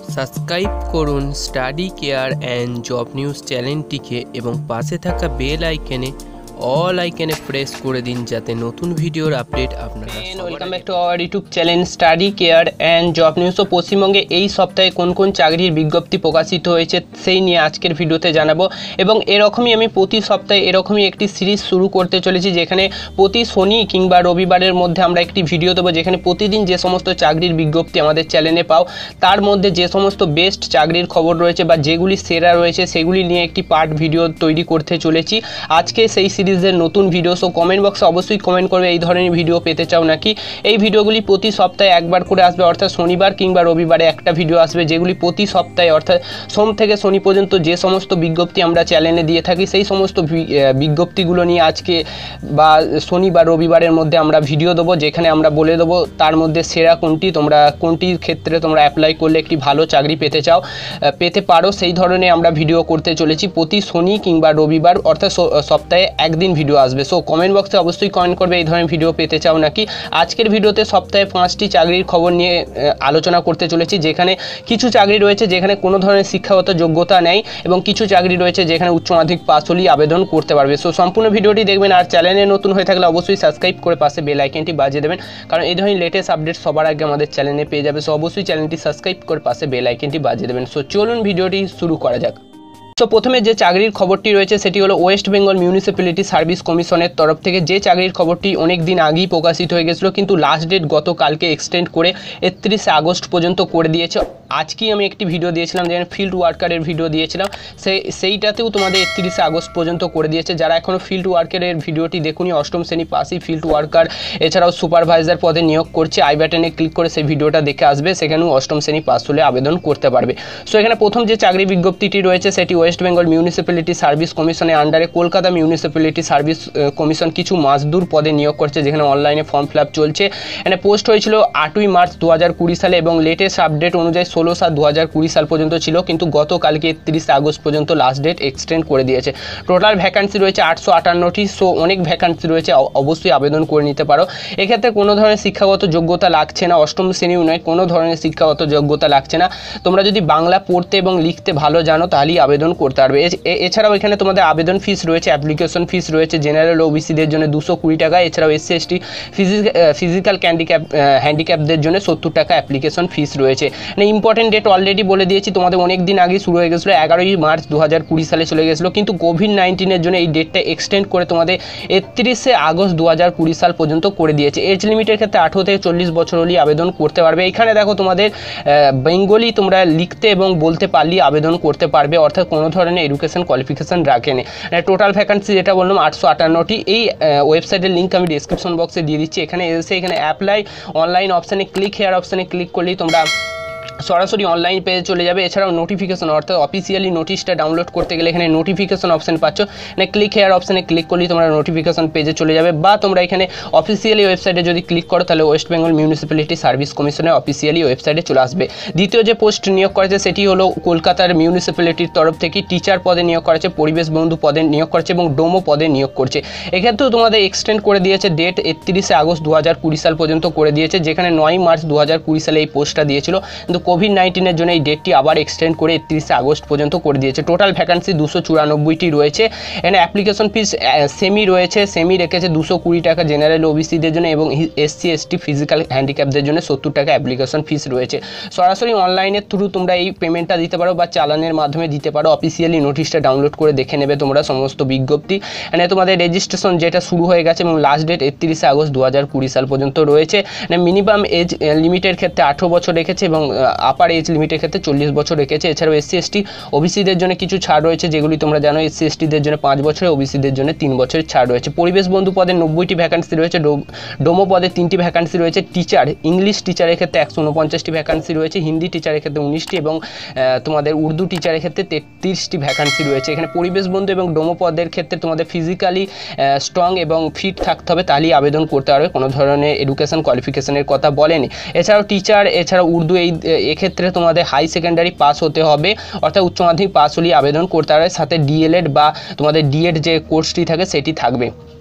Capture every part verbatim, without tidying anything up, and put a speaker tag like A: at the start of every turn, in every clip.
A: Subscribe করুন study care and job news চ্যানেলটিকে এবং পাশে থাকা বেল আইকনে অল আইকনে প্রেস করে দিন যাতে নতুন ভিডিওর আপডেট আপনারা welcome back to our YouTube channel study care and job news. তো পশ্চিমবঙ্গে এই সপ্তাহে কোন কোন চাকরির বিজ্ঞপ্তি প্রকাশিত হয়েছে সেই নিয়ে আজকের ভিডিওতে জানাবো এবং এরকমই আমি প্রতি সপ্তাহে এরকমই একটি সিরিজ শুরু করতে চলেছি যেখানে প্রতি শনি কিংবা রবিবারের মধ্যে আমরা একটি ভিডিও দেবো যেখানে প্রতিদিন যে সমস্ত চাকরির বিজ্ঞপ্তি আমাদের চ্যানেলে পাও তার মধ্যে যে সমস্ত বেস্ট চাকরির খবর রয়েছে বা যেগুলি সেরা রয়েছে সেগুলি নিয়ে একটি পার্ট ভিডিও তৈরি করতে চলেছি। আজকে সেই সিরিজের নতুন ভিডিও, সো কমেন্ট বক্সে অবশ্যই কমেন্ট করবে এই ধরনের ভিডিও পেতে চাও নাকি। এই ভিডিওগুলি প্রতি সপ্তাহে একবার করে আসবে, অর্থাৎ শনিবার কিংবা রবিবারে একটা ভিডিও আসবে যেগুলি প্রতি সপ্তাহে অর্থাৎ সোম থেকে শনি পর্যন্ত যে সমস্ত বিজ্ঞপ্তি আমরা চ্যানেলে দিয়ে থাকি সেই সমস্ত বিজ্ঞপ্তিগুলো নিয়ে আজকে বা শনি বা রবিবারের মধ্যে আমরা ভিডিও দেবো যেখানে আমরা বলে দেবো তার মধ্যে সেরা কোনটি, তোমরা কোনটির ক্ষেত্রে তোমরা অ্যাপ্লাই করলে একটি ভালো চাকরি পেতে চাও পেতে পারো সেই ধরনের আমরা ভিডিও করতে চলেছি প্রতি শনি কিংবা রবিবার, অর্থাৎ সপ্তাহে একদিন ভিডিও আসবে। সো কমেন্ট বক্সে অবশ্যই কমেন্ট করবে এই ধরনের ভিডিও পেতে চাও নাকি। আজকের ভিডিওতে সপ্তাহে পাঁচটি চাকরির খবর নিয়ে আলোচনা করতে চলেছি যেখানে কিছু চাকরি রয়েছে যেখানে কোনো ধরনের শিক্ষাগত যোগ্যতা নেই এবং কিছু চাকরি রয়েছে যেখানে উচ্চ মাধ্যমিক পাস হলেই আবেদন করতে পারবে। সো সম্পূর্ণ ভিডিওটি দেখবেন আর চ্যানেলে নতুন হয়ে থাকলে অবশ্যই সাবস্ক্রাইব করে পাশে বেল আইকনটি বাজিয়ে দেবেন কারণ এই ধরনের লেটেস্ট আপডেট সবার আগে আমাদের চ্যানেলে পেয়ে যাবে। সো অবশ্যই চ্যানেলটি সাবস্ক্রাইব করে পাশে বেল আইকনটি বাজিয়ে দেবেন। সো চলুন ভিডিওটি শুরু করা যাক। তো প্রথমে যে চাকরির খবরটি রয়েছে সেটি হলো ওয়েস্ট বেঙ্গল মিউনিসিপ্যালিটি সার্ভিস কমিশনের তরফ থেকে যে চাকরির খবরটি অনেক দিন আগেই প্রকাশিত হয়ে গেছিলো কিন্তু লাস্ট ডেট গতকালকে এক্সটেন্ড করে একত্রিশে আগস্ট পর্যন্ত করে দিয়েছে। আজকেই আমি একটি ভিডিও দিয়েছিলাম যেখানে ফিল্ড ওয়ার্কারের ভিডিও দিয়েছিলাম, সেই সেইটাতেও তোমাদের একত্রিশে আগস্ট পর্যন্ত করে দিয়েছে। যারা এখনও ফিল্ড ওয়ার্কারের ভিডিওটি দেখুনি, অষ্টম শ্রেণী পাশেই ফিল্ড ওয়ার্কার এছাড়াও সুপারভাইজার পদে নিয়োগ করছে, আই বাটনে ক্লিক করে সেই ভিডিওটা দেখে আসবে, সেখানেও অষ্টম শ্রেণী পাস হলে আবেদন করতে পারবে। সো এখানে প্রথম যে চাকরি বিজ্ঞপ্তিটি রয়েছে সেটি ওয়েস্ট বেঙ্গল মিউনিসিপ্যালিটি সার্ভিস কমিশনের আন্ডারে কলকাতা মিউনিসিপ্যালিটি সার্ভিস কমিশন কিছু মাজদুর পদে নিয়োগ করছে যেখানে অনলাইনে ফর্ম ফিল আপ চলছে। এখানে পোস্ট হয়েছিল আটই মার্চ দু হাজার কুড়ি সালে এবং লেটেস্ট আপডেট অনুযায়ী ষোলো সাত দু হাজার কুড়ি সাল পর্যন্ত ছিল কিন্তু গতকালকে একত্রিশে আগস্ট পর্যন্ত লাস্ট ডেট এক্সটেন্ড করে দিয়েছে। টোটাল ভ্যাকান্সি রয়েছে আটশো আটান্নটি। সো অনেক ভ্যাকান্সি রয়েছে, অবশ্যই আবেদন করে নিতে পারো। এক্ষেত্রে কোনো ধরনের শিক্ষাগত যোগ্যতা লাগছে না, অষ্টম শ্রেণীও নয়, কোনো ধরনের শিক্ষাগত যোগ্যতা লাগছে না। তোমরা যদি বাংলা পড়তে এবং লিখতে ভালো জানো তাহলেই আবেদন করতে পারবে। এছাড়াও এখানে তোমাদের আবেদন ফিস রয়েছে, অ্যাপ্লিকেশন ফিস রয়েছে জেনারেল ওবিসিদের জন্য দুশো কুড়ি টাকা, এছাড়াও এসসি এসটি ফিজিক্যাল হ্যান্ডিক্যাপ হ্যান্ডিক্যাপদের জন্য সত্তর টাকা অ্যাপ্লিকেশন ফিস রয়েছে। মানে ইম্পর্টেন্ট ডেট অলরেডি বলে দিয়েছি তোমাদের, অনেক দিন আগে শুরু হয়ে গেছিলো, এগারোই মার্চ দু হাজার কুড়ি সালে চলে গেছিলো কিন্তু কোভিড নাইন্টিনের জন্য এই ডেটটা এক্সটেন্ড করে তোমাদের একত্রিশে আগস্ট দু হাজার কুড়ি সাল পর্যন্ত করে দিয়েছে। এজ লিমিটের ক্ষেত্রে আঠারো থেকে চল্লিশ বছর হলেই আবেদন করতে পারবে। এখানে দেখো তোমাদের বেঙ্গলি তোমরা লিখতে এবং বলতে পারলেই আবেদন করতে পারবে, অর্থাৎ কোনো ধরনের এডুকেশন কোয়ালিফিকেশন রাখেনি। টোটাল ভ্যাকান্সি যেটা বললাম আটশো আটান্নটি। এই ওয়েবসাইটের লিঙ্ক আমি ডিসক্রিপশন বক্সে দিয়ে দিচ্ছি। এখানে এসে এখানে অ্যাপ্লাই অনলাইন অপশানে ক্লিক হেয়ার অপশানে ক্লিক করলেই তোমরা সরাসরি অনলাইন পেজে চলে যাবে। এছাড়াও নোটিফিকেশন অর্থাৎ অফিসিয়ালি নোটিশটা ডাউনলোড করতে গেলে এখানে নোটিফিকেশন অপশান পাচ্ছ, মানে ক্লিক হেয়ার অপশানে ক্লিক করলেই তোমরা নোটিফিকেশন পেজে চলে যাবে বা তোমরা এখানে অফিসিয়ালি ওয়েবসাইটে যদি ক্লিক করো তাহলে ওয়েস্ট বেঙ্গল মিউনিসিপ্যালিটি সার্ভিস কমিশনের অফিসিয়ালি ওয়েবসাইটে চলে আসবে। দ্বিতীয় যে পোস্ট নিয়োগ করেছে সেটি হলো কলকাতার মিউনিসিপ্যালিটির তরফ থেকে টিচার পদে নিয়োগ করেছে, পরিবেশ বন্ধু পদে নিয়োগ করছে এবং ডোমো পদে নিয়োগ করছে। এক্ষেত্রেও তোমাদের এক্সটেন্ড করে দিয়েছে ডেট একত্রিশে আগস্ট দু হাজার কুড়ি সাল পর্যন্ত করে দিয়েছে যেখানে নয় মার্চ দু হাজার কুড়ি সালে এই পোস্টটা দিয়েছিল কিন্তু কোভিড নাইন্টিনের জন্য এই ডেটটি আবার এক্সটেন্ড করে একত্রিশে আগস্ট পর্যন্ত করে দিয়েছে। টোটাল ভ্যাকান্সি দুশো চুরানব্বইটি রয়েছে। এখানে অ্যাপ্লিকেশন ফিস সেমি রয়েছে, সেমি রেখেছে দুশো কুড়ি টাকা জেনারেল ওবিসিদের জন্য এবং এসসি এসটি ফিজিক্যাল হ্যান্ডিক্যাপদের জন্য সত্তর টাকা অ্যাপ্লিকেশন ফিস রয়েছে। সরাসরি অনলাইনের থ্রু তোমরা এই পেমেন্টটা দিতে পারো বা চালানের মাধ্যমে দিতে পারো। অফিসিয়ালি নোটিশটা ডাউনলোড করে দেখে নেবে তোমরা সমস্ত বিজ্ঞপ্তি। এখানে তোমাদের রেজিস্ট্রেশন যেটা শুরু হয়ে গেছে এবং লাস্ট ডেট একত্রিশে আগস্ট দু হাজার কুড়ি সাল পর্যন্ত রয়েছে। মিনিমাম এজ লিমিটের ক্ষেত্রে আঠেরো বছর রেখেছে এবং আপার এজ লিমিটের ক্ষেত্রে চল্লিশ বছর রেখেছে। এছাড়াও এসসি এসটি ওবিসিদের জন্য কিছু ছাড় রয়েছে যেগুলি তোমরা জানো, এসসি এসটিদের জন্য পাঁচ বছরের, ওবিসিদের জন্য তিন বছরের ছাড় রয়েছে। পরিবেশ বন্ধু পদে নব্বইটি ভ্যাকান্সি রয়েছে, ডোমো পদে তিনটি ভ্যাকান্সি রয়েছে। টিচার ইংলিশ টিচারের ক্ষেত্রে একশো উনপঞ্চাশটি ভ্যাকান্সি রয়েছে, হিন্দি টিচারের ক্ষেত্রে উনিশটি এবং তোমাদের উর্দু টিচারের ক্ষেত্রে তেত্রিশটি ভ্যাকান্সি রয়েছে। এখানে পরিবেশ বন্ধু এবং ডোমো পদের ক্ষেত্রে তোমাদের ফিজিক্যালি স্ট্রং এবং ফিট থাকতে হবে তাহলেই আবেদন করতে পারবে, কোনো ধরনের এডুকেশন কোয়ালিফিকেশনের কথা বলেনি। এছাড়াও টিচার এছাড়াও উর্দু এই এক্ষেত্রে তোমাদের হাই সেকেন্ডারি পাস হতে হবে, অর্থাৎ উচ্চ মাধ্যমিক পাস হলেই আবেদন করতে হবে, সাথে ডিএলএড বা তোমাদের ডিএড যে কোর্সটি থাকে সেটি থাকবে।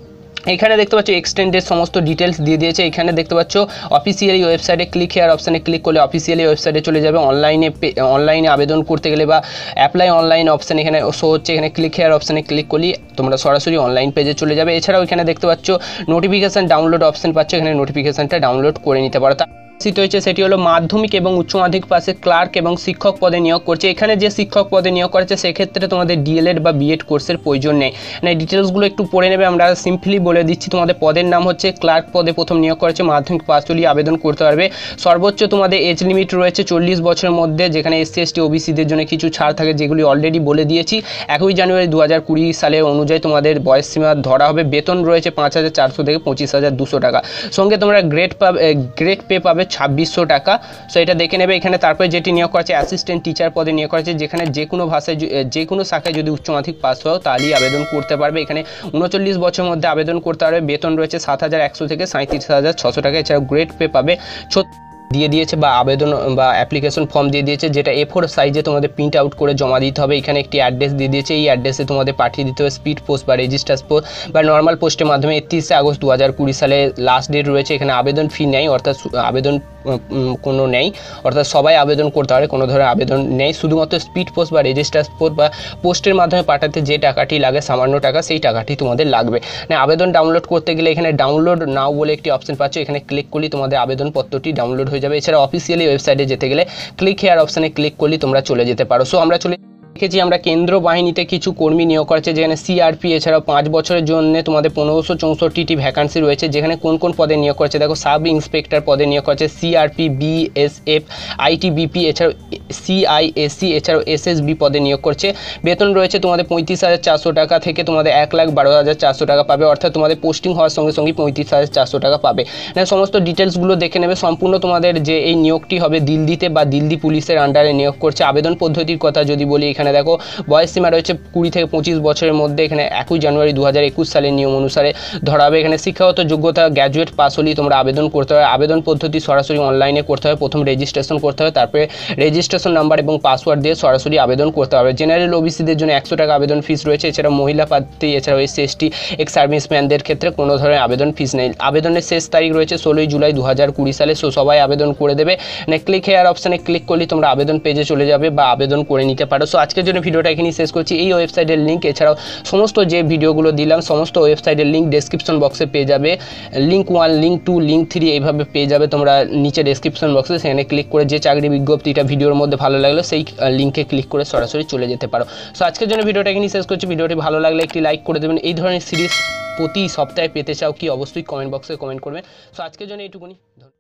A: এখানে দেখতে পাচ্ছ এক্সটেন্ডেড সমস্ত ডিটেলস দিয়ে দিয়েছে। এখানে দেখতে পাচ্ছ অফিসিয়ালি ওয়েবসাইটে ক্লিক হেয়ার অপশানে ক্লিক করলে অফিসিয়ালি ওয়েবসাইটে চলে যাবে। অনলাইনে অনলাইনে আবেদন করতে গেলে বা অ্যাপ্লাই অনলাইন অপশান এখানে শো হচ্ছে, এখানে ক্লিক হেয়ার অপশানে ক্লিক করলে তোমরা সরাসরি অনলাইন পেজে চলে যাবে। এছাড়াও এখানে দেখতে পাচ্ছ নোটিফিকেশান ডাউনলোড অপশান পাচ্ছ, এখানে নোটিফিকেশানটা ডাউনলোড করে নিতে পারো। হয়েছে সেটি হলো মাধ্যমিক এবং উচ্চ মাধ্যমিক পাশে ক্লার্ক এবং শিক্ষক পদে নিয়োগ করছে। এখানে যে শিক্ষক পদে নিয়োগ করেছে সেক্ষেত্রে তোমাদের ডিএলএড বা বিএড কোর্সের প্রয়োজন নেই। মানে ডিটেলসগুলো একটু পড়ে নেবে, আমরা সিম্পলি বলে দিচ্ছি। তোমাদের পদের নাম হচ্ছে ক্লার্ক পদে প্রথম নিয়োগ করেছে, মাধ্যমিক পাস হলেই আবেদন করতে পারবে। সর্বোচ্চ তোমাদের এজ লিমিট রয়েছে চল্লিশ বছরের মধ্যে, যেখানে এসসি এসটি ওবিসিদের জন্য কিছু ছাড় থাকে যেগুলি অলরেডি বলে দিয়েছি। একই জানুয়ারি দু হাজার কুড়ি সালের অনুযায়ী তোমাদের বয়স সীমা ধরা হবে। বেতন রয়েছে পাঁচ হাজার চারশো থেকে পঁচিশ হাজার দুশো টাকা। সঙ্গে তোমরা গ্রেড পাবে, গ্রেড পে পাবে ছাব্বিশশো টাকা। সো এটা দেখে নেবে। এখানে তারপরে যেটি নিয়োগ করেছে অ্যাসিস্ট্যান্ট টিচার পদে নিয়োগ করেছে, যেখানে যে কোনো ভাষায় যে কোনো শাখায় যদি উচ্চ মাধ্যমিক পাস হও তাহলেই আবেদন করতে পারবে। এখানে উনচল্লিশ বছরের মধ্যে আবেদন করতে পারবে। বেতন রয়েছে সাত হাজার একশো থেকে সাঁত্রিশ হাজার ছশো টাকা। এছাড়াও গ্রেড পে পাবে দিয়ে দিয়েছে বা আবেদন বা অ্যাপ্লিকেশন ফর্ম দিয়ে দিয়েছে, যেটা এ ফোর সাইজে তোমাদের প্রিন্ট আউট করে জমা দিতে হবে। এখানে একটি অ্যাড্রেস দিয়ে দিয়েছে, এই অ্যাড্রেসে তোমাদের পাঠিয়ে দিতে হবে। স্পিড পোস্ট বা রেজিস্টার পোস্ট বা নর্মাল পোস্টের মাধ্যমে। একত্রিশে আগস্ট দু হাজার কুড়ি সালে লাস্ট ডেট রয়েছে। এখানে আবেদন ফি নেই, অর্থাৎ আবেদন কোনো নেই, অর্থাৎ সবাই আবেদন করতে পারে, কোনো ধরনের আবেদন নেই। শুধুমাত্র স্পিড পোস্ট বা রেজিস্টার পোস্ট বা পোস্টের মাধ্যমে পাঠাতে যে টাকাটি লাগে, সামান্য টাকা, সেই টাকাটি তোমাদের লাগবে। না আবেদন ডাউনলোড করতে গেলে এখানে ডাউনলোড নাও বলে একটি অপশন পাচ্ছ, এখানে ক্লিক করলে তোমাদের আবেদনপত্রটি ডাউনলোড হয়ে যাবে। এছাড়া অফিসিয়ালি ওয়েবসাইটে যেতে গেলে ক্লিক হেয়ার অপশানে ক্লিক করলে তোমরা চলে যেতে পারো। সো আমরা চলে দেখেছি আমরা কেন্দ্র বাহিনীতে কিছু কর্মী নিয়োগ করেছে, যেখানে সিআরপি। এছাড়াও পাঁচ বছরের জন্য তোমাদের পনেরোশো চৌষট্টিটি ভ্যাকান্সি রয়েছে, যেখানে কোন কোন পদে নিয়োগ করেছে দেখো। সাব ইন্সপেক্টর পদে নিয়োগ করেছে সিআরপি, বিএসএফ, আইটিবিপি, এছাড়াও সিআইএসসি, এছাড়াও এসএসবি পদে নিয়োগ করছে। বেতন রয়েছে তোমাদের পঁয়ত্রিশ হাজার চারশো টাকা থেকে তোমাদের এক লাখ বারো হাজার চারশো টাকা পাবে, অর্থাৎ তোমাদের পোস্টিং হওয়ার সঙ্গে সঙ্গে পঁয়ত্রিশ হাজার চারশো টাকা পাবে। মানে সমস্ত ডিটেলসগুলো দেখে নেবে। সম্পূর্ণ তোমাদের যে এই নিয়োগটি হবে দিল্লিতে বা দিল্লি পুলিশের আন্ডারে নিয়োগ করছে। আবেদন পদ্ধতির কথা যদি বলি, এখানে দেখো বয়স সীমা রয়েছে কুড়ি থেকে পঁচিশ বছরের মধ্যে। এখানে একই জানুয়ারি দু হাজার একুশ সালের নিয়ম অনুসারে ধরা হবে। এখানে শিক্ষাগত যোগ্যতা গ্র্যাজুয়েট পাস হলেই তোমরা আবেদন করতে হবে। আবেদন পদ্ধতি সরাসরি অনলাইনে করতে হবে। প্রথম রেজিস্ট্রেশন করতে হবে, তারপরে রেজিস্ট্রেশন নাম্বার এবং পাসওয়ার্ড দিয়ে সরাসরি আবেদন করতে হবে। জেনারেল ওবিসিদের জন্য একশো টাকা আবেদন ফিস রয়েছে। এছাড়া মহিলা প্রার্থী, এছাড়াও এসসি এসটি এক্স সার্ভিসম্যানদের ক্ষেত্রে কোনো ধরনের আবেদন ফিস নেই। আবেদনের শেষ তারিখ রয়েছে ষোলোই জুলাই দু হাজার কুড়ি সালে। সো সবাই আবেদন করে দেবে। মানে ক্লিক হেয়ার অপশানে ক্লিক করলে তোমরা আবেদন পেজে চলে যাবে বা আবেদন করে নিতে পারো। সো আজকের জন্য ভিডিওটা এখানে শেষ করছি। এই ওয়েবসাইটের লিঙ্ক এছাড়াও সমস্ত যে ভিডিওগুলো দিলাম সমস্ত ওয়েবসাইটের লিঙ্ক ডেসক্রিপশন বক্সে পেয়ে যাবে। Link one, link two, link three এইভাবে পেয়ে যাবে তোমরা নিচে ডেসক্রিপশন বক্সে। সেখানে ক্লিক করে যে চাকরি বিজ্ঞপ্তিটা ভিডিওর মধ্যে ভালো লাগলো সেই লিঙ্কে ক্লিক করে সরাসরি চলে যেতে পারো। সো আজকের জন্য ভিডিওটা এখানে শেষ করছি। ভিডিওটি ভালো লাগলে একটি লাইক করে দেবেন। এই ধরনের সিরিজ প্রতি সপ্তাহে পেতে চাও কি অবশ্যই কমেন্ট বক্সে কমেন্ট করবেন। সো আজকের জন্য এইটুকুনি।